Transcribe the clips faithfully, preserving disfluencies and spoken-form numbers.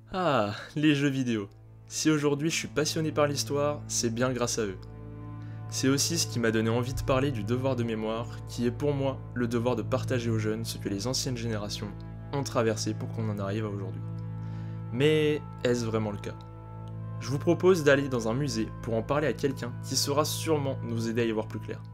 Ah, les jeux vidéo. Si aujourd'hui je suis passionné par l'histoire, c'est bien grâce à eux. C'est aussi ce qui m'a donné envie de parler du devoir de mémoire, qui est pour moi le devoir de partager aux jeunes ce que les anciennes générations ont traversé pour qu'on en arrive à aujourd'hui. Mais est-ce vraiment le cas? Je vous propose d'aller dans un musée pour en parler à quelqu'un qui saura sûrement nous aider à y voir plus clair.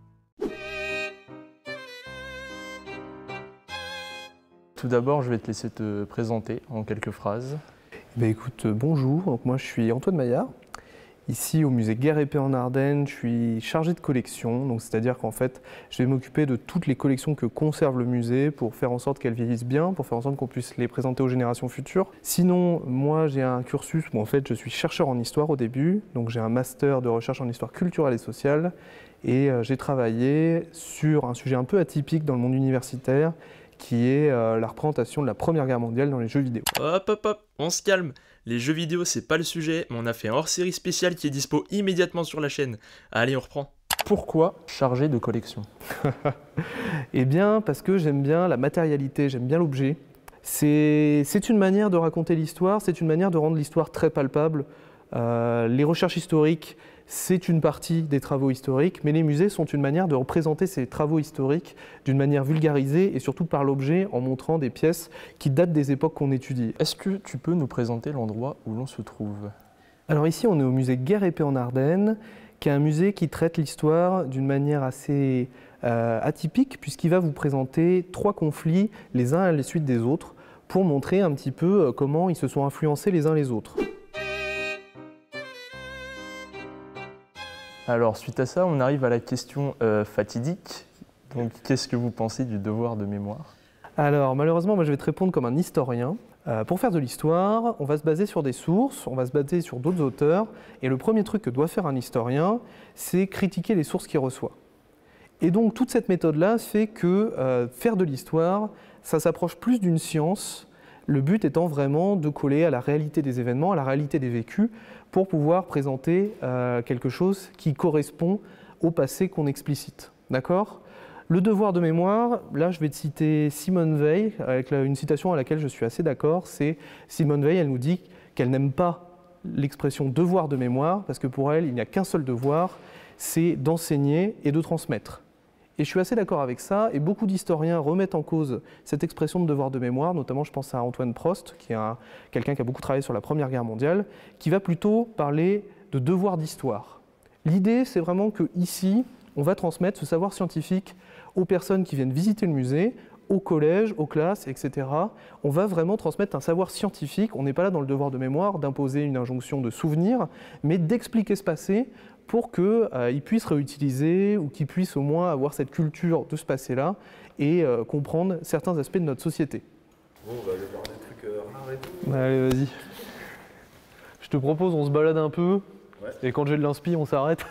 Tout d'abord, je vais te laisser te présenter en quelques phrases. Ben écoute, bonjour, donc moi je suis Antoine Maillard. Ici au musée Guerre et Paix en Ardennes, je suis chargé de collection, donc c'est-à-dire qu'en fait je vais m'occuper de toutes les collections que conserve le musée pour faire en sorte qu'elles vieillissent bien, pour faire en sorte qu'on puisse les présenter aux générations futures. Sinon, moi j'ai un cursus où en fait je suis chercheur en histoire au début, donc j'ai un master de recherche en histoire culturelle et sociale, et euh, j'ai travaillé sur un sujet un peu atypique dans le monde universitaire, qui est euh, la représentation de la Première Guerre mondiale dans les jeux vidéo. Hop hop hop, on se calme. Les jeux vidéo c'est pas le sujet, mais on a fait un hors-série spécial qui est dispo immédiatement sur la chaîne. Allez, on reprend. Pourquoi chargé de collection? Eh bien parce que j'aime bien la matérialité, j'aime bien l'objet. C'est une manière de raconter l'histoire, c'est une manière de rendre l'histoire très palpable. Euh, les recherches historiques, c'est une partie des travaux historiques, mais les musées sont une manière de représenter ces travaux historiques d'une manière vulgarisée et surtout par l'objet en montrant des pièces qui datent des époques qu'on étudie. Est-ce que tu peux nous présenter l'endroit où l'on se trouve? Alors ici, on est au musée Guerre et Paix en Ardennes, qui est un musée qui traite l'histoire d'une manière assez euh, atypique, puisqu'il va vous présenter trois conflits les uns à la suite des autres, pour montrer un petit peu comment ils se sont influencés les uns les autres. Alors, suite à ça, on arrive à la question euh, fatidique. Donc, qu'est-ce que vous pensez du devoir de mémoire? Alors, malheureusement, moi, je vais te répondre comme un historien. Euh, pour faire de l'histoire, on va se baser sur des sources, on va se baser sur d'autres auteurs, et le premier truc que doit faire un historien, c'est critiquer les sources qu'il reçoit. Et donc, toute cette méthode-là fait que euh, faire de l'histoire, ça s'approche plus d'une science, le but étant vraiment de coller à la réalité des événements, à la réalité des vécus, pour pouvoir présenter euh, quelque chose qui correspond au passé qu'on explicite. D'accord ? Le devoir de mémoire, là je vais te citer Simone Veil, avec une citation à laquelle je suis assez d'accord, c'est Simone Veil, elle nous dit qu'elle n'aime pas l'expression devoir de mémoire, parce que pour elle, il n'y a qu'un seul devoir, c'est d'enseigner et de transmettre. Et je suis assez d'accord avec ça, et beaucoup d'historiens remettent en cause cette expression de devoir de mémoire, notamment je pense à Antoine Prost, qui est quelqu'un qui a beaucoup travaillé sur la Première Guerre mondiale, qui va plutôt parler de devoir d'histoire. L'idée, c'est vraiment qu'ici, on va transmettre ce savoir scientifique aux personnes qui viennent visiter le musée, aux collèges, aux classes, et cetera. On va vraiment transmettre un savoir scientifique, on n'est pas là dans le devoir de mémoire, d'imposer une injonction de souvenir, mais d'expliquer ce passé, pour qu'ils euh, puissent réutiliser ou qu'ils puissent au moins avoir cette culture de ce passé-là et euh, comprendre certains aspects de notre société. Bon, on va aller voir des trucs euh, rares et tout. Allez, vas-y. Je te propose, on se balade un peu, ouais. Et quand j'ai de l'inspi, on s'arrête.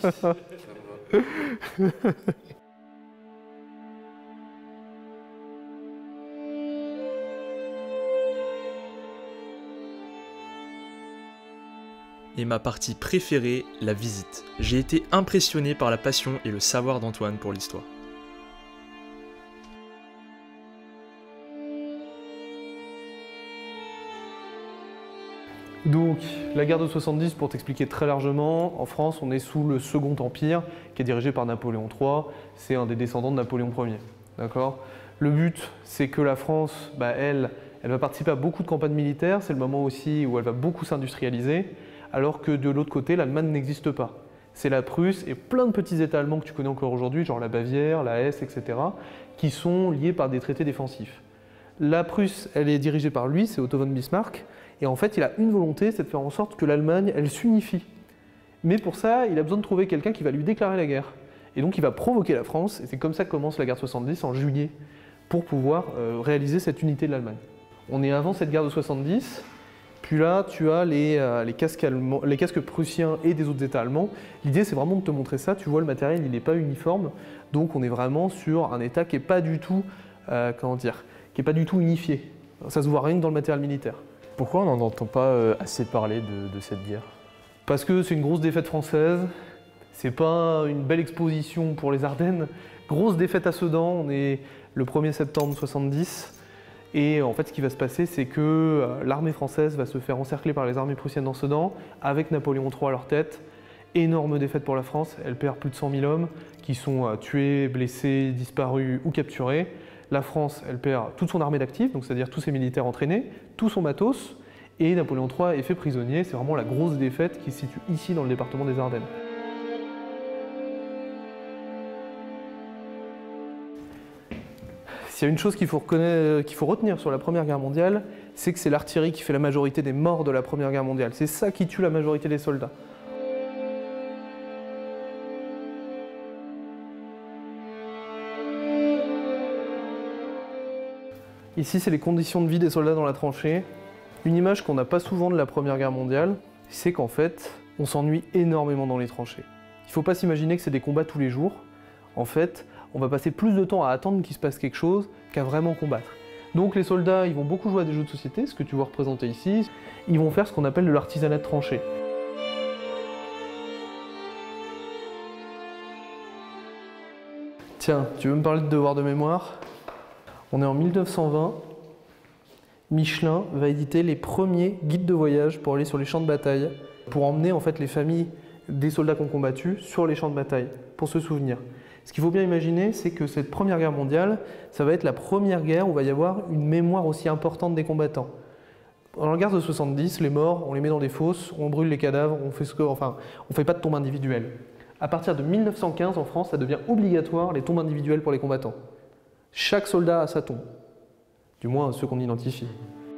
Et ma partie préférée, la visite. J'ai été impressionné par la passion et le savoir d'Antoine pour l'histoire. Donc, la guerre de soixante-dix, pour t'expliquer très largement, en France, on est sous le Second Empire, qui est dirigé par Napoléon trois. C'est un des descendants de Napoléon Ier. D'accord ? Le but, c'est que la France, bah, elle, elle va participer à beaucoup de campagnes militaires. C'est le moment aussi où elle va beaucoup s'industrialiser. Alors que de l'autre côté, l'Allemagne n'existe pas. C'est la Prusse et plein de petits États allemands que tu connais encore aujourd'hui, genre la Bavière, la Hesse, et cetera, qui sont liés par des traités défensifs. La Prusse, elle est dirigée par lui, c'est Otto von Bismarck, et en fait, il a une volonté, c'est de faire en sorte que l'Allemagne, elle s'unifie. Mais pour ça, il a besoin de trouver quelqu'un qui va lui déclarer la guerre. Et donc, il va provoquer la France, et c'est comme ça que commence la guerre de soixante-dix, en juillet, pour pouvoir euh, réaliser cette unité de l'Allemagne. On est avant cette guerre de soixante-dix. Puis là, tu as les, euh, les, casques allemands, les casques prussiens et des autres États allemands. L'idée, c'est vraiment de te montrer ça. Tu vois, le matériel, il n'est pas uniforme. Donc, on est vraiment sur un État qui n'est pas du tout, euh, comment dire, qui est pas du tout unifié. Ça se voit rien que dans le matériel militaire. Pourquoi on n'en entend pas euh, assez parler de, de cette guerre? Parce que c'est une grosse défaite française. C'est pas une belle exposition pour les Ardennes. Grosse défaite à Sedan. On est le premier septembre soixante-dix. Et en fait, ce qui va se passer, c'est que euh, l'armée française va se faire encercler par les armées prussiennes dans Sedan, avec Napoléon trois à leur tête. Énorme défaite pour la France, elle perd plus de cent mille hommes qui sont euh, tués, blessés, disparus ou capturés. La France, elle perd toute son armée d'actifs, donc c'est-à-dire tous ses militaires entraînés, tout son matos, et Napoléon trois est fait prisonnier. C'est vraiment la grosse défaite qui se situe ici dans le département des Ardennes. S'il y a une chose qu'il faut, qu'il faut retenir sur la Première Guerre mondiale, c'est que c'est l'artillerie qui fait la majorité des morts de la Première Guerre mondiale. C'est ça qui tue la majorité des soldats. Ici, c'est les conditions de vie des soldats dans la tranchée. Une image qu'on n'a pas souvent de la Première Guerre mondiale, c'est qu'en fait, on s'ennuie énormément dans les tranchées. Il ne faut pas s'imaginer que c'est des combats tous les jours. En fait, on va passer plus de temps à attendre qu'il se passe quelque chose qu'à vraiment combattre. Donc les soldats, ils vont beaucoup jouer à des jeux de société, ce que tu vois représenté ici. Ils vont faire ce qu'on appelle de l'artisanat de tranchée. Tiens, tu veux me parler de devoir de mémoire? On est en mille neuf cent vingt. Michelin va éditer les premiers guides de voyage pour aller sur les champs de bataille, pour emmener en fait les familles des soldats qui ont combattu sur les champs de bataille, pour se souvenir. Ce qu'il faut bien imaginer, c'est que cette Première Guerre mondiale, ça va être la première guerre où il va y avoir une mémoire aussi importante des combattants. Dans la guerre de soixante-dix, les morts, on les met dans des fosses, on brûle les cadavres, on fait ce que, enfin, on fait pas de tombes individuelles. À partir de mille neuf cent quinze, en France, ça devient obligatoire les tombes individuelles pour les combattants. Chaque soldat a sa tombe, du moins ceux qu'on identifie.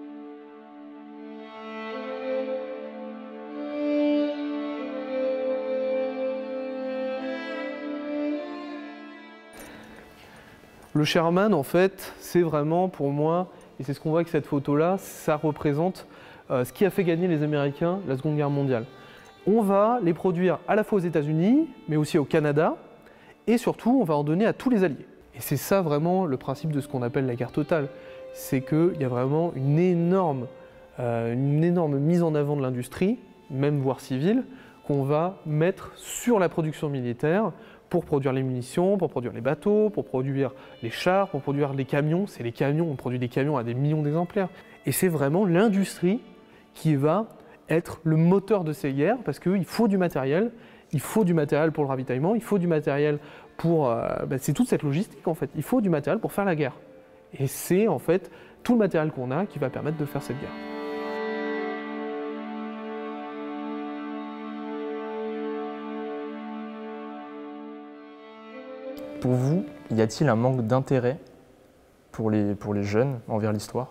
Le Sherman, en fait, c'est vraiment pour moi, et c'est ce qu'on voit avec cette photo-là, ça représente euh, ce qui a fait gagner les Américains la Seconde Guerre mondiale. On va les produire à la fois aux États-Unis, mais aussi au Canada, et surtout, on va en donner à tous les alliés. Et c'est ça vraiment le principe de ce qu'on appelle la guerre totale. C'est qu'il y a vraiment une énorme, euh, une énorme mise en avant de l'industrie, même voire civile, qu'on va mettre sur la production militaire pour produire les munitions, pour produire les bateaux, pour produire les chars, pour produire les camions. C'est les camions, on produit des camions à des millions d'exemplaires. Et c'est vraiment l'industrie qui va être le moteur de ces guerres, parce qu'il faut du matériel, il faut du matériel pour le ravitaillement, il faut du matériel pour... Euh, ben c'est toute cette logistique en fait, il faut du matériel pour faire la guerre. Et c'est en fait tout le matériel qu'on a qui va permettre de faire cette guerre. Pour vous, y a-t-il un manque d'intérêt pour les, pour les jeunes envers l'histoire?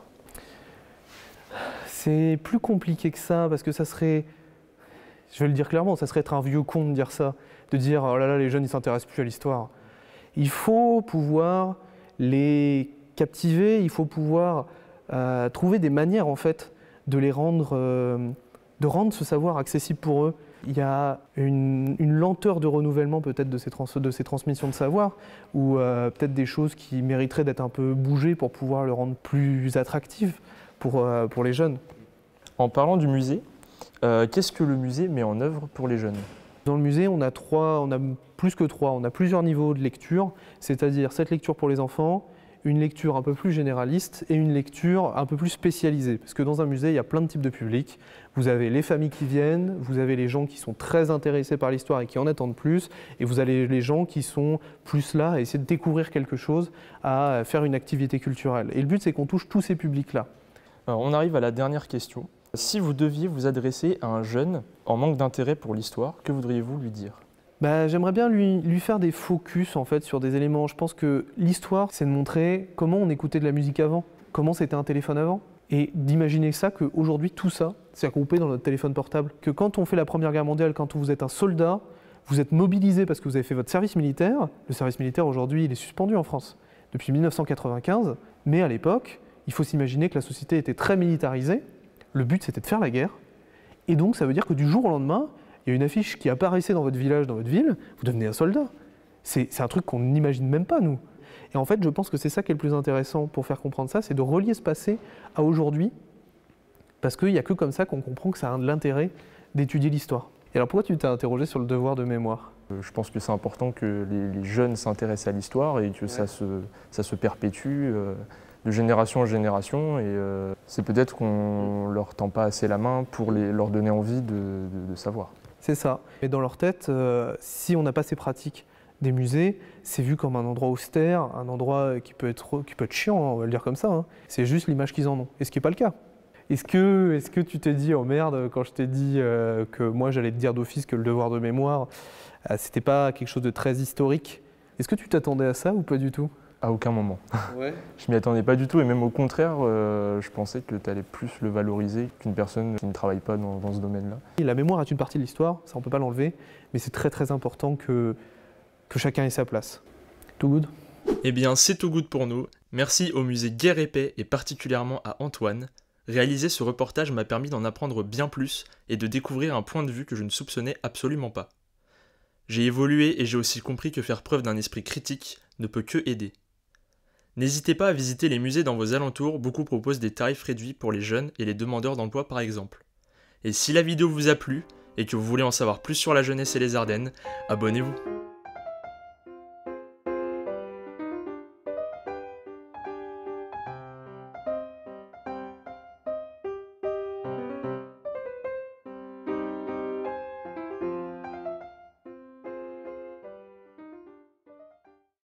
C'est plus compliqué que ça, parce que ça serait, je vais le dire clairement, ça serait être un vieux con de dire ça, de dire oh là là, les jeunes ils s'intéressent plus à l'histoire. Il faut pouvoir les captiver, il faut pouvoir euh, trouver des manières en fait de les rendre, euh, de rendre ce savoir accessible pour eux. Il y a une, une lenteur de renouvellement peut-être de ces, trans, de ces transmissions de savoir, ou euh, peut-être des choses qui mériteraient d'être un peu bougées pour pouvoir le rendre plus attractif pour, euh, pour les jeunes. En parlant du musée, euh, qu'est-ce que le musée met en œuvre pour les jeunes? Dans le musée, on a, trois, on a plus que trois, on a plusieurs niveaux de lecture, c'est-à-dire cette lecture pour les enfants, une lecture un peu plus généraliste et une lecture un peu plus spécialisée. Parce que dans un musée, il y a plein de types de publics. Vous avez les familles qui viennent, vous avez les gens qui sont très intéressés par l'histoire et qui en attendent plus, et vous avez les gens qui sont plus là à essayer de découvrir quelque chose, à faire une activité culturelle. Et le but, c'est qu'on touche tous ces publics-là. Alors, on arrive à la dernière question. Si vous deviez vous adresser à un jeune en manque d'intérêt pour l'histoire, que voudriez-vous lui dire? Bah, j'aimerais bien lui, lui faire des focus en fait, sur des éléments. Je pense que l'histoire, c'est de montrer comment on écoutait de la musique avant, comment c'était un téléphone avant, et d'imaginer ça, qu'aujourd'hui, tout ça, c'est regroupé dans notre téléphone portable. Que quand on fait la Première Guerre mondiale, quand vous êtes un soldat, vous êtes mobilisé parce que vous avez fait votre service militaire. Le service militaire, aujourd'hui, il est suspendu en France depuis mille neuf cent quatre-vingt-quinze, mais à l'époque, il faut s'imaginer que la société était très militarisée. Le but, c'était de faire la guerre, et donc ça veut dire que du jour au lendemain, il y a une affiche qui apparaissait dans votre village, dans votre ville, vous devenez un soldat. C'est un truc qu'on n'imagine même pas, nous. Et en fait, je pense que c'est ça qui est le plus intéressant pour faire comprendre ça, c'est de relier ce passé à aujourd'hui, parce qu'il n'y a que comme ça qu'on comprend que ça a de l'intérêt d'étudier l'histoire. Et alors pourquoi tu t'es interrogé sur le devoir de mémoire? Je pense que c'est important que les, les jeunes s'intéressent à l'histoire et que ouais. ça, se, ça se perpétue, euh, de génération en génération et euh, c'est peut-être qu'on leur tend pas assez la main pour les, leur donner envie de, de, de savoir. C'est ça. Et dans leur tête, euh, si on n'a pas ces pratiques des musées, c'est vu comme un endroit austère, un endroit qui peut être, qui peut être chiant, hein, on va le dire comme ça. Hein. C'est juste l'image qu'ils en ont, et ce qui n'est pas le cas. Est-ce que, est-ce que tu t'es dit, oh merde, quand je t'ai dit euh, que moi j'allais te dire d'office que le devoir de mémoire, euh, c'était pas quelque chose de très historique? Est-ce que tu t'attendais à ça ou pas du tout? À aucun moment. Ouais. Je m'y attendais pas du tout et même au contraire, euh, je pensais que tu allais plus le valoriser qu'une personne qui ne travaille pas dans, dans ce domaine-là. La mémoire est une partie de l'histoire, ça on peut pas l'enlever, mais c'est très très important que, que chacun ait sa place. Tout good? Eh bien, c'est tout good pour nous. Merci au musée Guerre et Paix et particulièrement à Antoine. Réaliser ce reportage m'a permis d'en apprendre bien plus et de découvrir un point de vue que je ne soupçonnais absolument pas. J'ai évolué et j'ai aussi compris que faire preuve d'un esprit critique ne peut que aider. N'hésitez pas à visiter les musées dans vos alentours, beaucoup proposent des tarifs réduits pour les jeunes et les demandeurs d'emploi par exemple. Et si la vidéo vous a plu et que vous voulez en savoir plus sur la jeunesse et les Ardennes, abonnez-vous.